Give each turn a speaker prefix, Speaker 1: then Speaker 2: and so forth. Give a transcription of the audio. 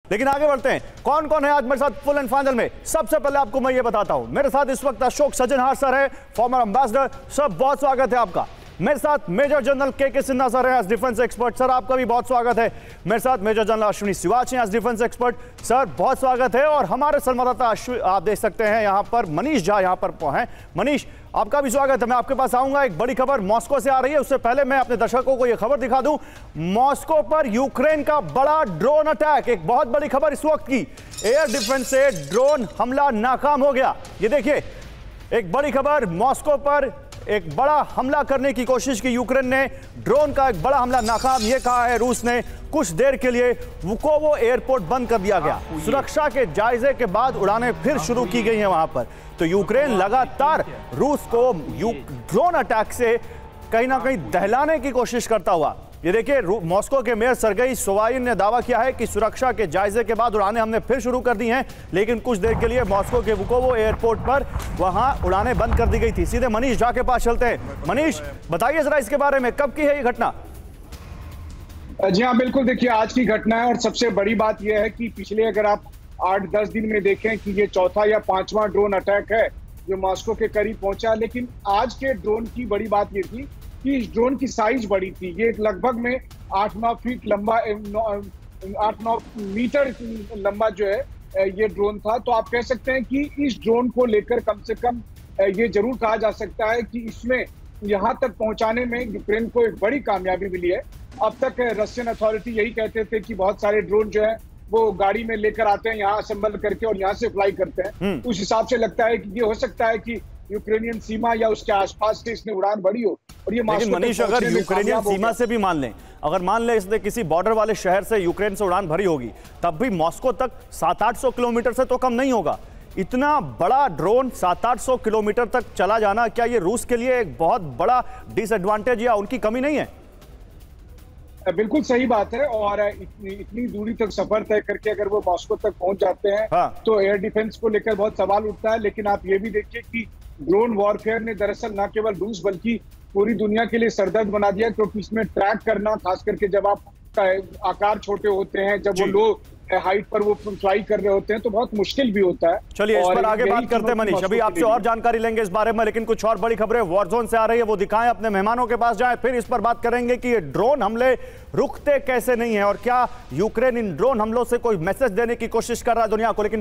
Speaker 1: लेकिन आगे बढ़ते हैं, कौन कौन है आज मेरे साथ फुल एंड फाइनल में। सबसे पहले आपको मैं ये बताता हूं, मेरे साथ इस वक्त अशोक सज्जनहार सर है, फॉर्मर एम्बेसडर। सर बहुत स्वागत है आपका। मेरे साथ major general K Sinha sir हैं एज डिफेंस एक्सपर्ट। सर आपका भी बहुत स्वागत है। मेरे साथ मेजर जनरल अश्विनी सिवाच हैं एज डिफेंस एक्सपर्ट। सर बहुत स्वागत है। और हमारे संवाददाता आप देख सकते हैं यहाँ पर मनीष झा यहाँ पर हैं। मनीष आपका भी स्वागत है। मैं आपके पास आऊंगा। एक बड़ी खबर मॉस्को से आ रही है, उससे पहले मैं अपने दर्शकों को यह खबर दिखा दूं। मॉस्को पर यूक्रेन का बड़ा ड्रोन अटैक, एक बहुत बड़ी खबर इस वक्त की। एयर डिफेंस से ड्रोन हमला नाकाम हो गया। ये देखिए एक बड़ी खबर, मॉस्को पर एक बड़ा हमला करने की कोशिश की यूक्रेन ने, ड्रोन का एक बड़ा हमला नाकाम। यह कहा है रूस ने। कुछ देर के लिए वुकोवो एयरपोर्ट बंद कर दिया गया। सुरक्षा के जायजे के बाद उड़ानें फिर शुरू की गई हैं वहां पर। तो यूक्रेन लगातार रूस को ड्रोन अटैक से कहीं ना कहीं दहलाने की कोशिश करता हुआ। ये देखिए मॉस्को के मेयर सर्गेई सोवाइन ने दावा किया है कि सुरक्षा के जायजे के बाद उड़ानें हमने फिर शुरू कर दी हैं, लेकिन कुछ देर के लिए मॉस्को के वुकोवो एयरपोर्ट पर वहां उड़ानें बंद कर दी गई थी। सीधे मनीष झा के पास चलते हैं। मनीष बताइए जरा इसके बारे में, कब की है ये घटना?
Speaker 2: जी हाँ बिल्कुल, देखिए आज की घटना है। और सबसे बड़ी बात यह है कि पिछले अगर आप 8-10 दिन में देखें कि ये चौथा या पांचवा ड्रोन अटैक है जो मॉस्को के करीब पहुंचा। लेकिन आज के ड्रोन की बड़ी बात ये थी कि इस ड्रोन की साइज बड़ी थी। ये लगभग में 8-9 फीट लंबा, 8-9 मीटर लंबा जो है ये ड्रोन था। तो आप कह सकते हैं कि इस ड्रोन को लेकर कम से कम ये जरूर कहा जा सकता है कि इसमें यहाँ तक पहुंचाने में यूक्रेन को एक बड़ी कामयाबी मिली है। अब तक रशियन अथॉरिटी यही कहते थे कि बहुत सारे ड्रोन जो है वो गाड़ी में लेकर आते हैं, यहाँ असेंबल करके और यहाँ से फ्लाई करते हैं। उस हिसाब से लगता है कि ये हो सकता है कि यूक्रेनियन सीमा या उसके आसपास से इसने उड़ान बढ़ी हो। और ये
Speaker 1: लेकिन मनीष अगर यूक्रेनियन सीमा से भी मान लें, अगर मान लें इसने किसी बॉर्डर वाले शहर से यूक्रेन से उड़ान भरी होगी, तब भी मॉस्को तक 700-800 किलोमीटर से तो कम नहीं होगा। इतना बड़ा ड्रोन 700-800 किलोमीटर तक चला जाना, क्या ये रूस के लिए एक बहुत बड़ा डिसएडवांटेज या उनकी कमी नहीं है?
Speaker 2: बिल्कुल सही बात है। और इतनी दूरी तक सफर तय करके अगर वो मॉस्को तक पहुंच जाते हैं तो एयर डिफेंस को लेकर बहुत सवाल उठता है। लेकिन आप ये भी देखिए कि ड्रोन वॉरफेयर ने दरअसल न केवल रूस बल्कि पूरी दुनिया के लिए सरदर्द बना दिया, क्योंकि इसमें ट्रैक करना, खास करके जब आप आकार छोटे होते हैं, जब वो लो हाइट पर वो फ्लाई कर रहे होते हैं, तो बहुत मुश्किल भी होता है।
Speaker 1: चलिए इस पर आगे बात करते हैं मनीष, अभी आपसे और जानकारी लेंगे इस बारे में। लेकिन कुछ और बड़ी खबरें वॉरजोन से आ रही है, वो दिखाएं, अपने मेहमानों के पास जाएं, फिर इस पर बात करेंगे कि ये ड्रोन हमले रुकते कैसे नहीं है और क्या यूक्रेन इन ड्रोन हमलों से कोई मैसेज देने की कोशिश कर रहा है दुनिया को। लेकिन